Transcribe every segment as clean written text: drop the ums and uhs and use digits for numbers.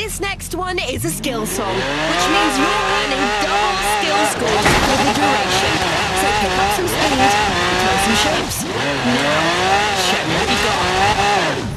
This next one is a skill song, which means you're earning double skill scores for the duration. So pick up some speed and throw some shapes. Now, show me what you got.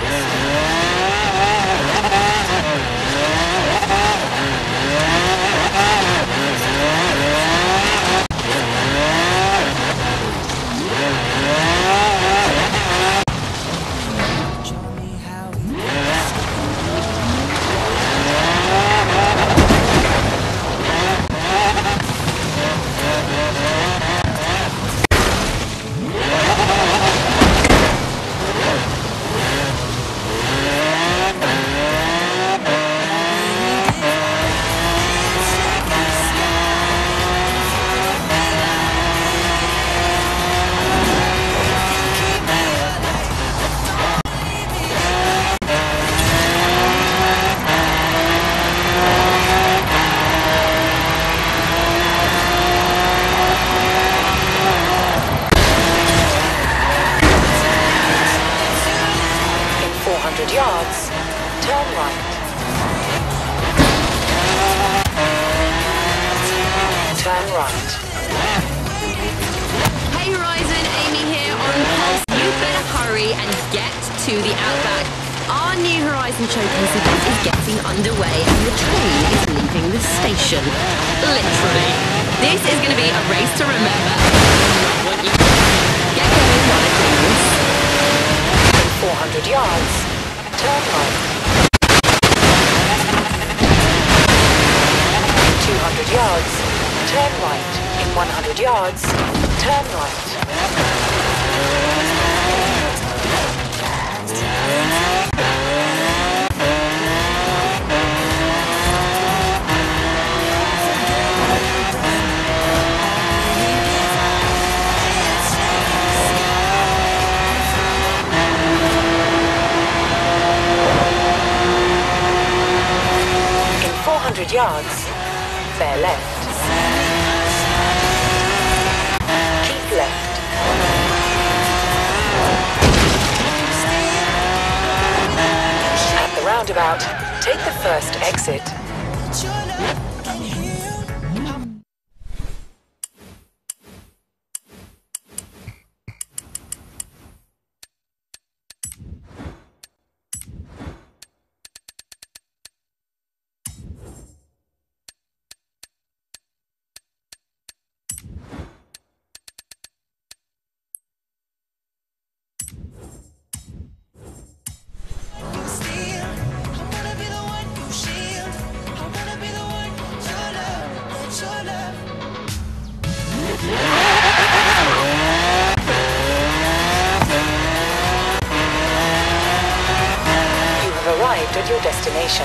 100 yards, turn right. Turn right. Hey Horizon, Amy here on Pulse. You better hurry and get to the Outback. Our new Horizon Showcase event is getting underway and the train is leaving the station. Literally. This is going to be a race to remember. Get going while it's doing this. In 400 yards, turn right. 200 yards, turn right. In 100 yards, turn right. In 400 yards, bear left. Keep left. At the roundabout, take the first exit. Arrived at your destination.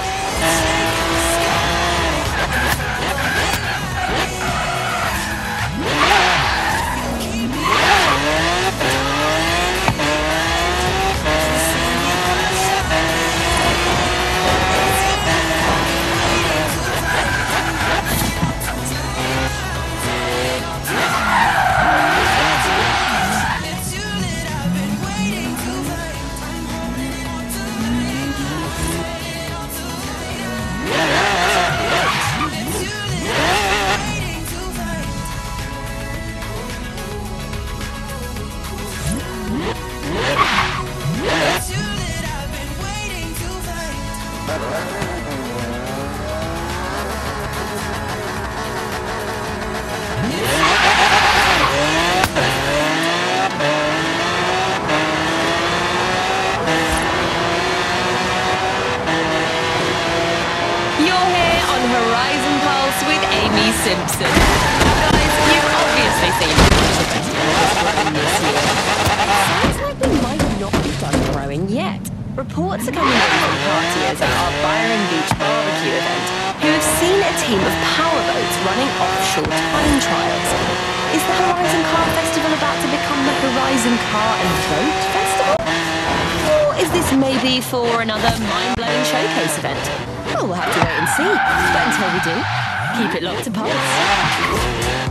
Horizon Pulse with Amy Simpson. Guys, you've obviously seen the festival this year. Sounds like we might not be done growing yet. Reports are coming in from partiers at our Byron Beach barbecue event who have seen a team of powerboats running offshore time trials. Is the Horizon Car Festival about to become the Horizon Car and Boat Festival? Or is this maybe for another mind-blowing showcase event? Well, we'll have to wait and see. But until we do, keep it locked to Pulse.